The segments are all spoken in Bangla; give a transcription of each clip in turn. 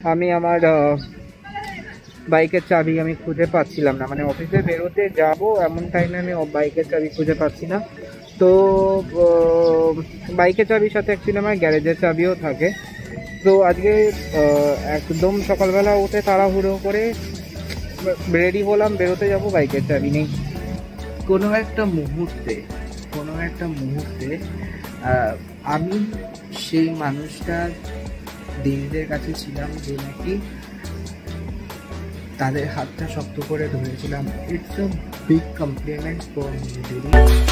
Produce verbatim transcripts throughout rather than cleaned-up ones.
আমি আমার বাইকের চাবি আমি খুঁজে পাচ্ছিলাম না, মানে অফিসে বেরোতে যাব এমন টাইমে আমি বাইকের চাবি খুঁজে পাচ্ছি না। তো বাইকের চাবির সাথে অ্যাকচুয়ালি আমার গ্যারেজের চাবিও থাকে। তো আজকে একদম সকালবেলা উঠে তাড়াহুড়ো করে রেডি হলাম, বেরোতে যাব, বাইকের চাবি নেই। কোনো একটা মুহূর্তে কোনো একটা মুহূর্তে আমি সেই মানুষটার দিদিদের কাছে ছিলাম যে নাকি তাদের হাতটা শক্ত করে ধরেছিলাম। It's a big compliment for me দিদি।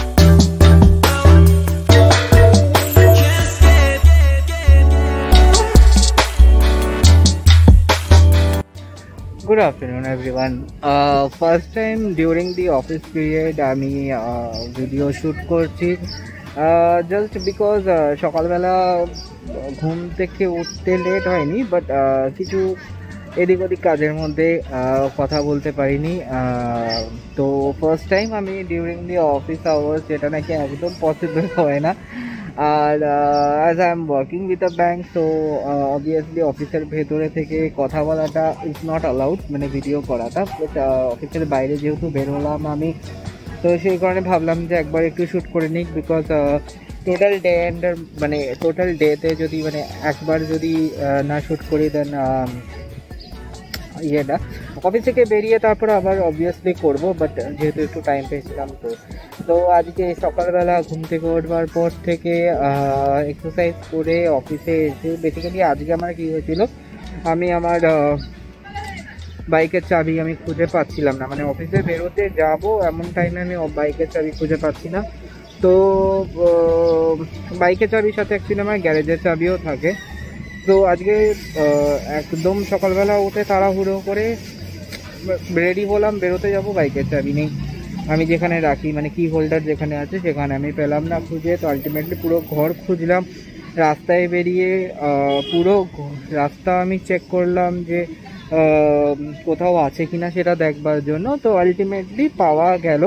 Good afternoon everyone. Uh, first time during the office period আমি ভিডিও শ্যুট করছি, জাস্ট বিকজ সকালবেলা ঘুম থেকে উঠতে লেট হয়নি, বাট কিছু এদিক ওদিক কাজের মধ্যে কথা বলতে পারিনি। তো ফার্স্ট টাইম আমি ডিউরিং দি অফিস আওয়ার্স, যেটা নাকি একদম পসিবল হয় না। আর as I am working with a bank, so obviously অফিসের ভেতরে থেকে কথা বলাটা ইজ নট অ্যালাউড, মানে ভিডিও করাটা। বাট অফিসের বাইরে যেহেতু বেরোলাম আমি, তো সেই কারণে ভাবলাম যে একবার একটু শ্যুট করে নিই। বিকজ টোটাল ডে অ্যান্ড মানে টোটাল ডেতে যদি মানে একবার যদি না শ্যুট করি, দেন ইয়েটা অফিস থেকে বেরিয়ে তারপরে আবার অবভিয়াসলি করবো। বাট যেহেতু একটু টাইম পেয়েছিলাম, তো তো আজকে সকালবেলা ঘুম থেকে উঠবার পর থেকে এক্সারসাইজ করে অফিসে এসে, বেসিক্যালি আজকে আমার কী হয়েছিল, আমি আমার বাইকের চাবি আমি খুঁজে পাচ্ছিলাম না, মানে অফিসে বেরোতে যাব এমন টাইমে আমি বাইকের চাবি খুঁজে পাচ্ছি না। তো বাইকের চাবির সাথে অ্যাকচুয়ালি আমার গ্যারেজের চাবিও থাকে। তো আজকে একদম সকালবেলা উঠে তাড়াহুড়ো করে রেডি হলাম, বেরোতে যাব, বাইকের চাবি নেই। আমি যেখানে রাখি, মানে কি হোল্ডার যেখানে আছে সেখানে আমি পেলাম না খুঁজে। তো আলটিমেটলি পুরো ঘর খুঁজলাম, রাস্তায় বেরিয়ে পুরো রাস্তা আমি চেক করলাম যে কোথাও আছে কিনা সেটা দেখবার জন্য। তো আলটিমেটলি পাওয়া গেল।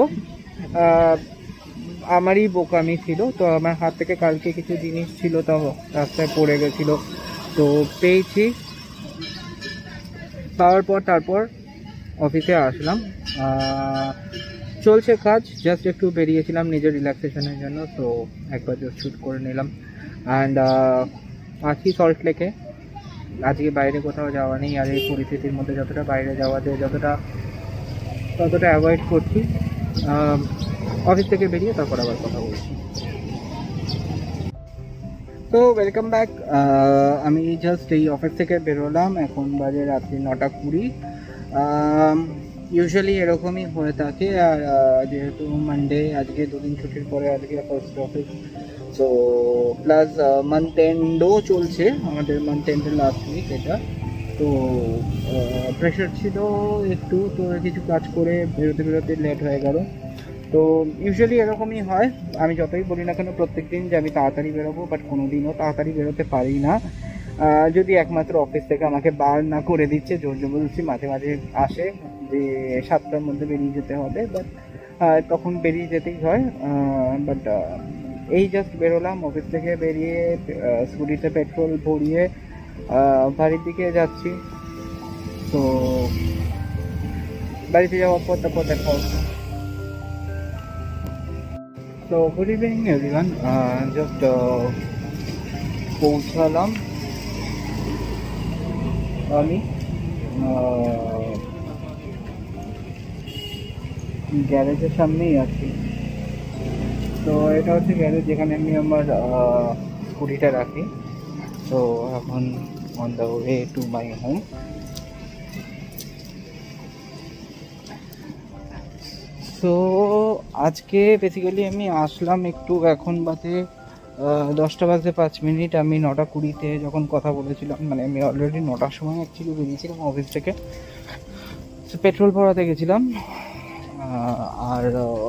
আমারই বোকামি ছিল, তো আমার হাত থেকে কালকে কিছু জিনিস ছিল, তো রাস্তায় পড়ে গেছিলো, তো পেয়েছি। পাওয়ার পর তারপর অফিসে আসলাম, চলছে কাজ। জাস্ট একটু বেরিয়েছিলাম নিজের রিল্যাক্সেশনের জন্য, তো একবার জাস্ট শ্যুট করে নিলাম। অ্যান্ড আজকে সল্ট লেকে, আজকে বাইরে কোথাও যাওয়া নেই। আর এই পরিস্থিতির মধ্যে যতটা বাইরে যাওয়া যায় যতটা ততটা অ্যাভয়েড করছি। অফিস থেকে বেরিয়ে তারপর আবার কথা বলছি। তো ওয়েলকাম ব্যাক। আমি জাস্ট এই অফিস থেকে বেরোলাম, এখন বাজে রাত্রি নটা কুড়ি। ইউজুয়ালি এরকমই হয়ে থাকে। আর যেহেতু মানডে, আজকে দুদিন ছুটির পরে আজকে first office, so plus month এন্ডও চলছে, আমাদের মান্থ এন্ডের লাস্ট উইক এটা। তো প্রেশার ছিল একটু, তো কিছু কাজ করে বেরোতে বেরোতে লেট হয়ে গেল। তো ইউজুয়ালি এরকমই হয়, আমি যতই বলি না কেন প্রত্যেক দিন যে আমি তাড়াতাড়ি বেরোবো, বাট কোনো দিনও তাড়াতাড়ি বেরোতে পারি না। যদি একমাত্র অফিস থেকে আমাকে বার না করে দিচ্ছে, জোর জবরদস্তি মাঝে মাঝে আসে যে সাতটার মধ্যে বেরিয়ে যেতে হবে, বাট তখন বেরিয়ে যেতেই হয়। বাট এই জাস্ট বেরোলাম অফিস থেকে, বেরিয়ে স্কুটিতে পেট্রোল ভরিয়ে বাড়ির দিকে যাচ্ছি। তো বাড়িতে যাওয়ার পর তারপর দেখা হচ্ছে। তো গুড ইভিনিং এভরিওয়ান, জাস্ট পৌঁছালাম আমি গ্যারেজের সামনেই আছি। তো এটা হচ্ছে গ্যারেজ যেখানে আমি আমার স্কুটিটা রাখি। তো এখন on the way to my home. তো আজকে বেসিক্যালি আমি আসলাম একটু, এখন বাজে দশটা বাজে পাঁচ মিনিট। আমি নটা কুড়িতে যখন কথা বলেছিলাম, মানে আমি অলরেডি নটার সময় অ্যাকচুয়ালি বেরিয়েছিলাম অফিস থেকে, পেট্রোল ভরাতে গেছিলাম। আর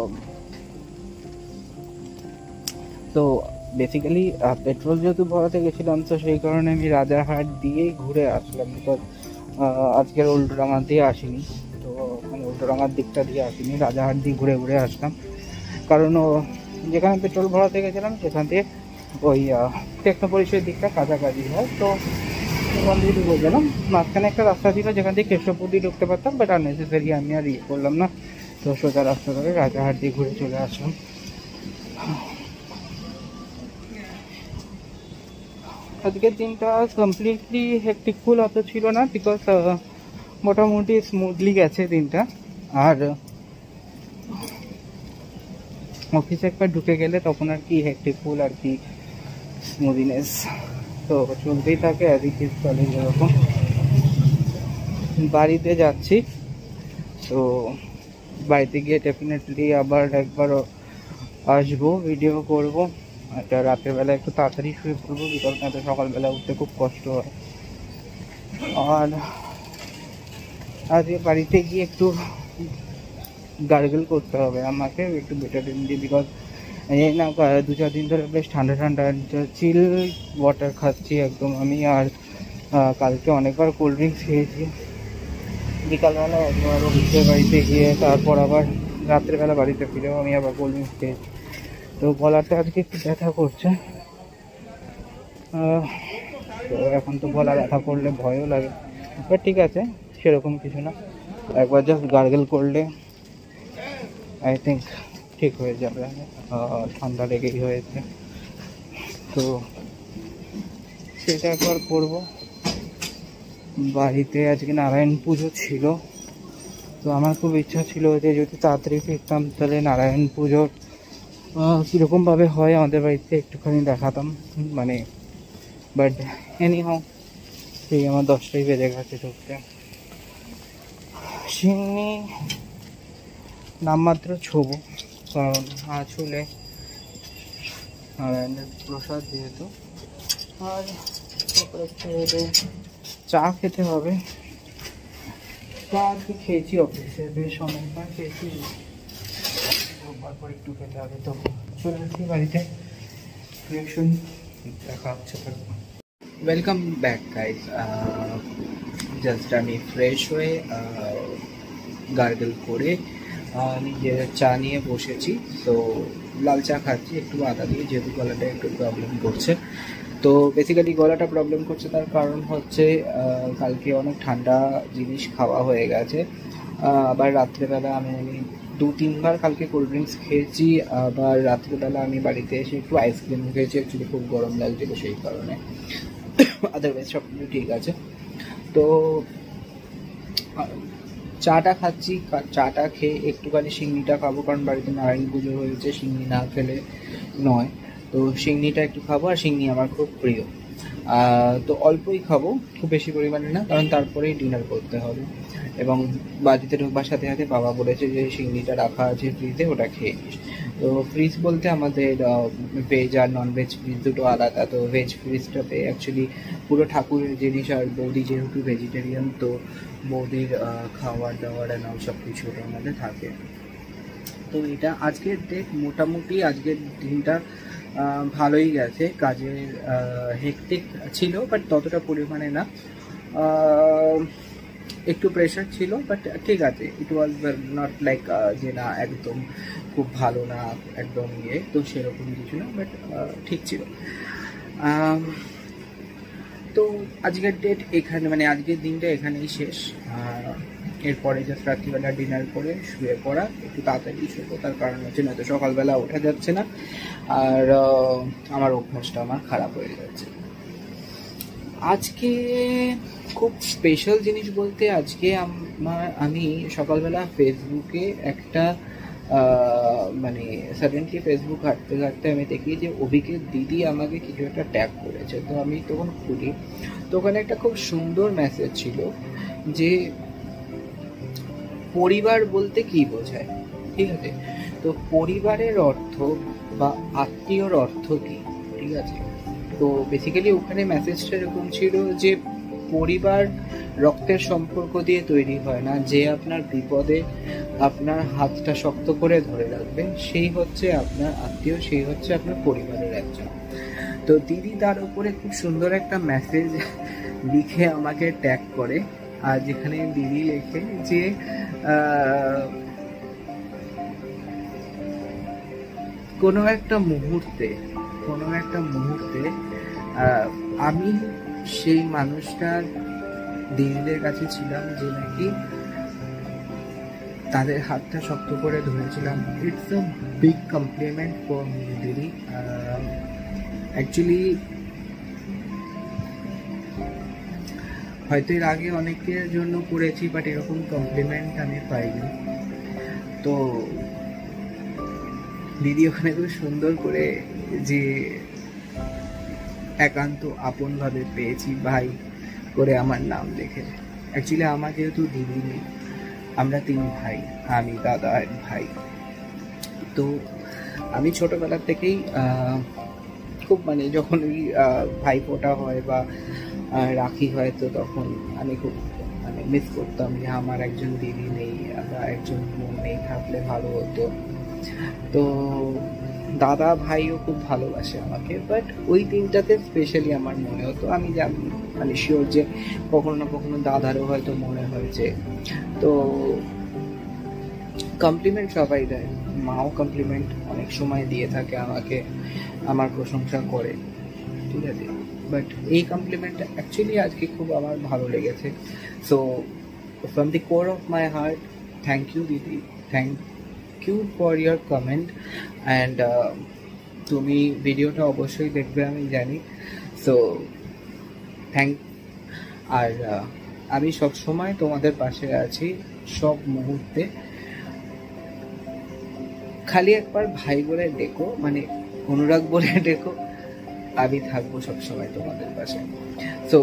তো বেসিক্যালি পেট্রোল যেহেতু ভরাতে গেছিলাম, তো সেই কারণে আমি রাজারহাট দিয়েই ঘুরে আসলাম। বিকজ আজকের উল্টোডাঙা দিয়ে আসিনি, তো মানে উল্টোডাঙার দিকটা দিয়ে আসিনি, রাজারহাট দিয়ে ঘুরে ঘুরে আসলাম। কারণ যেখানে পেট্রোল ভরাতে গেছিলাম সেখান থেকে ওই টেকনো পরিষের দিকটা কাছাকাছি হয়। তো ওখান দিয়ে ঢুকে গেলাম। মাঝখানে একটা রাস্তা ছিল যেখান থেকে কেশবপুর দিয়ে ঢুকতে পারতাম, বাট আননেসেসারি আমি আর ইয়ে করলাম না। তো সোজা রাস্তা ধরে রাজারহাট দিয়ে ঘুরে চলে আসলাম। আজকের দিনটা কমপ্লিটলি হেক্টিকফুল অত ছিল না, বিকজ মোটামুটি স্মুথলি গেছে দিনটা। আর অফিসে একবার ঢুকে গেলে তখন আর কি হেক্টিকফুল আর কি স্মুদিনেস তো চলতেই থাকে, এদিকে চলে যেরকম। বাড়িতে যাচ্ছি, তো বাড়িতে গিয়ে ডেফিনেটলি আবার একবার আসবো, ভিডিও করবো। একটা রাতের বেলা একটু তাড়াতাড়ি শুয়ে পড়বো, বিকজ না তো সকালবেলা উঠতে খুব কষ্ট হয়। আর আজকে বাড়িতে গিয়ে একটু গার্গল করতে হবে আমাকে একটু বেটারিন দিয়ে, বিকজ এই না দু চার দিন ধরে বেশ ঠান্ডা ঠান্ডা চিল ওয়াটার খাচ্ছি একদম আমি। আর কালকে অনেকবার কোল্ড ড্রিঙ্কস খেয়েছি বিকালবেলা, একবার অফিসের বাড়িতে গিয়ে, তারপর আবার রাত্রেবেলা বাড়িতে ফিরেও আমি আবার কোল্ড ড্রিঙ্কস খেয়েছি। তো গলাটা আজকে একটু ব্যথা করছে। তো এখন তো গলা ব্যথা করলে ভয়ও লাগে, বাট ঠিক আছে, সেরকম কিছু না। একবার জাস্ট গার্গল করলে আই থিঙ্ক ঠিক হয়ে যাবে। ঠান্ডা লেগেই হয়েছে, তো সেটা একবার করবো। বাড়িতে আজকে নারায়ণ পুজো ছিল, তো আমার খুব ইচ্ছা ছিল যে যদি তাড়াতাড়ি ফিরতাম তাহলে নারায়ণ পুজোর কীরকমভাবে হয় আমাদের বাড়িতে একটুখানি দেখাতাম, মানে বাট এনি হাও সেই আমার দশটাই বেজে গেছে ঢুকতে। সিন্নি নামমাত্র ছোবো, কারণ আঁচলে নারায়ণের প্রসাদ যেহেতু। আর তারপরে চা খেতে হবে। চা আর কি খেয়েছি অফিসে, বেশ অনেকবার খেয়েছি, রোববার পর একটু খেতে হবে। তো চলে আসছি বাড়িতে, রিয়াকশন দেখা হচ্ছে। Welcome back guys. জাস্ট আমি ফ্রেশ হয়ে গার্গল করে নিজের চা নিয়ে বসেছি। তো লাল চা খাচ্ছি একটু আদা দিয়ে, যেহেতু গলাটা একটু প্রবলেম করছে। তো বেসিক্যালি গলাটা প্রবলেম করছে তার কারণ হচ্ছে কালকে অনেক ঠান্ডা জিনিস খাওয়া হয়ে গেছে। আবার রাত্রেবেলা আমি আমি দু তিনবার কালকে কোল্ড ড্রিঙ্কস খেয়েছি। আবার রাত্রেবেলা আমি বাড়িতে এসে একটু আইসক্রিম খেয়েছি, অ্যাকচুয়ালি খুব গরম লাগছিল সেই কারণে। আদারওয়াইজ সব কিছু ঠিক আছে। তো চাটা খাচ্ছি, চাটা খেয়ে একটুখানি সিংড়িটা খাবো, কারণ বাড়িতে নারায়ণ পুজো হয়েছে, সিংড়ি না খেলে নয়। তো সিংড়িটা একটু খাবো, আর সিংড়ি আমার খুব প্রিয়। তো অল্পই খাবো, খুব বেশি পরিমাণে না, কারণ তারপরেই ডিনার করতে হবে। এবং বাড়িতে ঢোকবার সাথে সাথে বাবা বলেছে যে সিংড়িটা রাখা আছে ফ্রিজে, ওটা খেয়ে নিস। তো ফ্রিজ বলতে আমাদের ভেজ আর নন ভেজ ফ্রিজ দুটো আলাদা। তো ভেজ ফ্রিজটাতে অ্যাকচুয়ালি পুরো ঠাকুরের জিনিস, আর বৌদি যেহেতু ভেজিটেরিয়ান, তো বৌদির খাওয়ার দাওয়ার নাম সব কিছু ওটার মধ্যে থাকে। তো এটা আজকের ডেট মোটামুটি আজকের দিনটা ভালোই গেছে। কাজের হেক্টিক ছিল, বাট ততটা পরিমাণে না, একটু প্রেশার ছিল, বাট ঠিক আছে। ইট ওয়াজ নট লাইক যে না একদম খুব ভালো না, একদম ইয়ে, তো সেরকম কিছু না, বাট ঠিক ছিল। তো আজকের ডেট এখানে, মানে আজকের দিনটা এখানেই শেষ। এরপরে জাস্ট রাত্রিবেলা ডিনার করে শুয়ে পড়া, একটু তাড়াতাড়ি শুবো, তার কারণ হচ্ছে না তো সকালবেলা ওঠা যাচ্ছে না, আর আমার অভ্যাসটা আমার খারাপ হয়ে যাচ্ছে। আজকে খুব স্পেশাল জিনিস বলতে, আজকে আমার আমি সকালবেলা ফেসবুকে একটা মানে সাডেনলি ফেসবুক ঘাঁটতে ঘাঁটতে আমি দেখি যে অভিকের দিদি আমাকে কিছু একটা ট্যাগ করেছে। তো আমি তখন খুলি, তো ওখানে একটা খুব সুন্দর মেসেজ ছিল যে পরিবার বলতে কি বোঝায়, ঠিক আছে। তো পরিবারের অর্থ বা আত্মীয়র অর্থ কি, ঠিক আছে। তো বেসিক্যালি ওখানে মেসেজটা এরকম ছিল যে পরিবার রক্তের সম্পর্ক দিয়ে তৈরি হয় না, যে আপনার বিপদে আপনার হাতটা শক্ত করে ধরে রাখবে সেই হচ্ছে আপনার আত্মীয়, সেই হচ্ছে আপনার পরিবারের একজন। তো দিদি তার উপরে খুব সুন্দর একটা মেসেজ লিখে আমাকে ট্যাগ করে, আর যেখানে দিদি লেখে যে কোনো একটা মুহূর্তে কোনো একটা মুহূর্তে আমি সেই মানুষটার দিদিদের কাছে ছিলাম যে নাকি তাদের হাতটা শক্ত করে ধরেছিলাম। It's a big compliment for me দিদি। অ্যাকচুয়ালি হয়তো এর আগে অনেকের জন্য করেছি, বাট এরকম কমপ্লিমেন্ট আমি পাইনি। তো দিদি ওখানে খুব সুন্দর করে যে একান্ত আপনভাবে পেয়েছি ভাই করে আমার নাম দেখে। অ্যাকচুয়ালি আমার যেহেতু দিদি নেই, আমরা তিন ভাই, আমি দাদা আর ভাই। তো আমি ছোটোবেলার থেকেই খুব মানে যখন ওই ভাই ফোঁটা হয় বা রাখি হয়, তো তখন আমি খুব মানে মিস করতাম যে আমার একজন দিদি নেই বা একজন বোন নেই, থাকলে ভালো হতো। তো দাদা ভাইও খুব ভালোবাসে আমাকে, বাট ওই দিনটাতে স্পেশালি আমার মনে হতো, আমি জানি মানে শিওর যে কখনো না কখনো দাদারও হয়তো মনে হয়েছে। তো কমপ্লিমেন্ট সবাই দেয়, মাও কমপ্লিমেন্ট অনেক সময় দিয়ে থাকে আমাকে, আমার প্রশংসা করে, ঠিক আছে। বাট এই কমপ্লিমেন্টটা অ্যাকচুয়ালি আজকে খুব আমার ভালো লেগেছে। So from the core of my heart, thank you দিদি, thank you for your comment. And তুমি ভিডিওটা অবশ্যই দেখবে আমি জানি। So thank. আর আমি সবসময় তোমাদের পাশে আছি সব মুহূর্তে। খালি একবার ভাই বলে ডেকো, মানে অনুরাগ বলে ডেকো, আমি থাকবো সবসময় তোমাদের পাশে। সো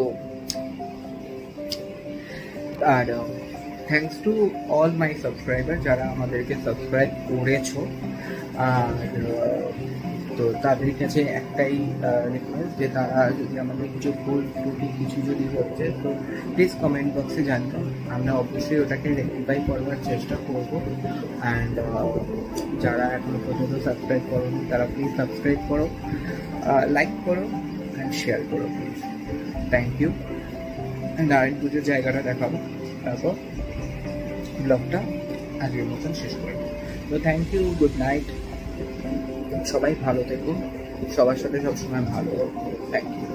আর thanks to all my subscriber যারা আমাদেরকে সাবস্ক্রাইব করেছো। আর তো তাদের কাছে একটাই রিকোয়েস্ট যে তারা যদি আমাদের কিছু ভুল ত্রুটি কিছু যদি হচ্ছে, তো প্লিজ কমেন্ট বক্সে জানতো, আমরা অবশ্যই ওটাকে রেকটিফাই করবার চেষ্টা করবো। অ্যান্ড যারা এখনো পর্যন্ত সাবস্ক্রাইব করোনি তারা প্লিজ সাবস্ক্রাইব করো, লাইক করো অ্যান্ড শেয়ার করো please. Thank you. And Narayan পুজোর জায়গাটা দেখাবো, তারপর ব্লগটা আজকের মতন শেষ করবো। তো থ্যাংক ইউ, গুড নাইট, সবাই ভালো থেকো, সবার সাথে সবসময় ভালো। Thank you.